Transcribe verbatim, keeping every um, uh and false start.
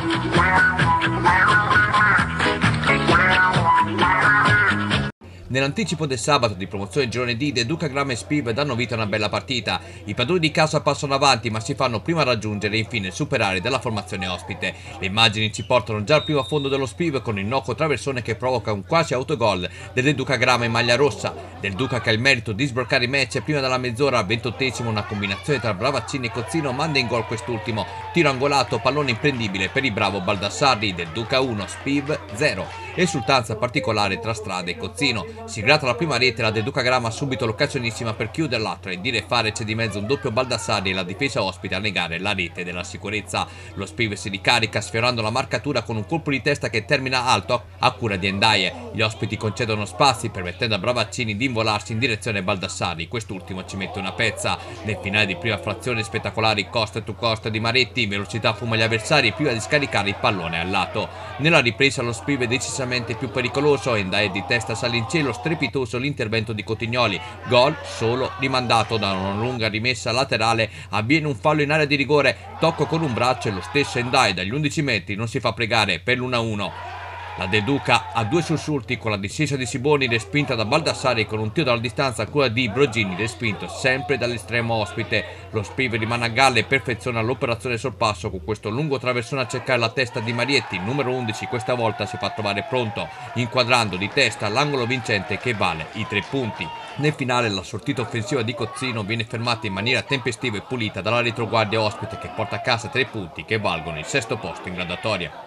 Nell'anticipo del sabato di promozione girone D, Del Duca Grama e Spiv danno vita a una bella partita. I padroni di casa passano avanti ma si fanno prima raggiungere e infine superare dalla formazione ospite. Le immagini ci portano già al primo affondo dello Spiv con il nocco traversone che provoca un quasi autogol del Del Duca Grama in maglia rossa. Del Duca, che ha il merito di sbloccare i match, prima della mezz'ora, al ventottesimo una combinazione tra Bravaccini e Cozzino manda in gol quest'ultimo. Tiro angolato, pallone imprendibile per il bravo Baldassarri. Del Duca uno, Spiv zero. Esultanza particolare tra Strada e Cozzino. Si gratta la prima rete, la Del Duca Grama ha subito l'occasionissima per chiuderla. Tra il dire e fare c'è di mezzo un doppio Baldassarri e la difesa ospite a negare la rete della sicurezza. Lo Spiv si ricarica sfiorando la marcatura con un colpo di testa che termina alto a cura di Endaye. Gli ospiti concedono spazi permettendo a Bravaccini di involarsi in direzione Baldassarri. Quest'ultimo ci mette una pezza. Nel finale di prima frazione spettacolari costa to costa di Maretti, velocità fuma gli avversari prima di scaricare il pallone al lato. Nella ripresa lo Spiv è decisamente più pericoloso, Endaye di testa sale in cielo, strepitoso l'intervento di Cotignoli, gol solo rimandato da una lunga rimessa laterale. Avviene un fallo in area di rigore, tocco con un braccio e lo stesso Endaye dagli undici metri non si fa pregare per l'uno a uno. La Del Duca ha due sussulti con la discesa di Siboni respinta da Baldassarri con un tiro dalla distanza a cura di Brogini respinto sempre dall'estremo ospite. Lo Spiv rimane a galla e perfeziona l'operazione sorpasso con questo lungo traversone a cercare la testa di Marietti. Numero undici questa volta si fa trovare pronto, inquadrando di testa l'angolo vincente che vale i tre punti. Nel finale la sortita offensiva di Cozzino viene fermata in maniera tempestiva e pulita dalla retroguardia ospite che porta a casa tre punti che valgono il sesto posto in graduatoria.